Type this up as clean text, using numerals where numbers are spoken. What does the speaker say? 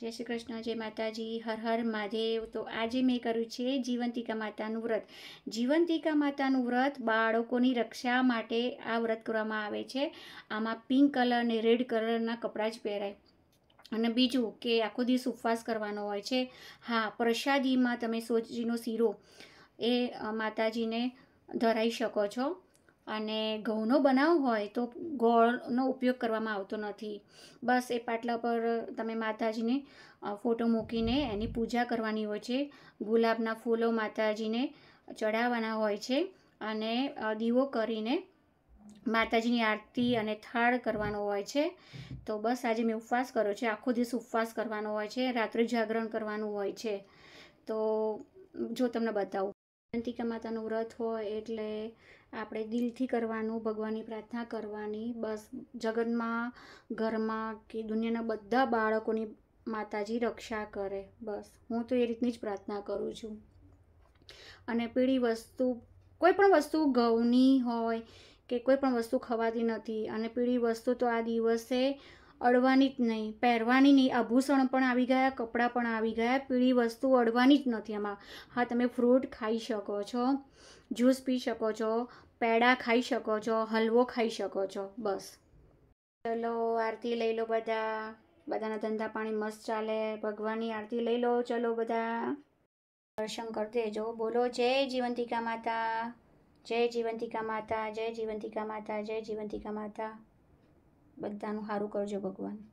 જય શ્રી કૃષ્ણ, જય માતાજી, હર હર મહાદેવ। તો આજે મેં કર્યું છે જીવંતિકા માતાનું વ્રત। જીવંતિકા માતાનું વ્રત બાળકોની રક્ષા માટે આ વ્રત કરવામાં આવે છે। આમાં પિંક કલર અને રેડ કલરના કપડાં જ પહેરાય। અને બીજું કે આખો દિવસ ઉપવાસ કરવાનો હોય છે। હા, પ્રસાદીમાં તમે સોજીનો શીરો એ માતાજીને ધરાવી શકો છો। અને ઘઉંનો બનાવ હોય તો ગોળનો ઉપયોગ કરવામાં આવતો નથી। બસ એ પાટલા પર તમે માતાજીને ફોટો મૂકીને એની પૂજા કરવાની હોય છે। ગુલાબના ફૂલો માતાજીને ચડાવવાના હોય છે અને દીવો કરીને માતાજીની આરતી અને થાળ કરવાનો હોય છે। તો બસ આજે મેં ઉપવાસ કર્યો છે। આખો દિવસ ઉપવાસ કરવાનો હોય છે, રાત્રે જાગરણ કરવાનું હોય છે। તો જો તમને બતાવું, જીવંતિકા માતાનું વ્રત હોય એટલે આપણે દિલથી કરવાનું, ભગવાનની પ્રાર્થના કરવાની। બસ જગતમાં, ઘરમાં કે દુનિયાના બધા બાળકોની માતાજી રક્ષા કરે। બસ હું તો એ રીતની જ પ્રાર્થના કરું છું। અને પીળી વસ્તુ, કોઈ પણ વસ્તુ ઘઉંની હોય કે કોઈ પણ વસ્તુ ખવાતી નથી। અને પીળી વસ્તુ તો આ દિવસે અડવાની જ નહીં, પહેરવાની નહીં। આભૂષણ પણ આવી ગયા, કપડાં પણ આવી ગયા, પીળી વસ્તુ અડવાની જ નથી આમાં। હા, તમે ફ્રૂટ ખાઈ શકો છો, જ્યુસ પી શકો છો, પેડા ખાઈ શકો છો, હલવો ખાઈ શકો છો। બસ ચલો આરતી લઈ લો, બધાના ધંધા પાણી મસ્ત ચાલે। ભગવાનની આરતી લઈ લો, ચલો બધા દર્શન કરી દેજો। બોલો જય જીવંતિકા માતા, જય જીવંતિકા માતા, જય જીવંતિકા માતા, જય જીવંતિકા માતા। બધાનું સારું કરજો ભગવાન।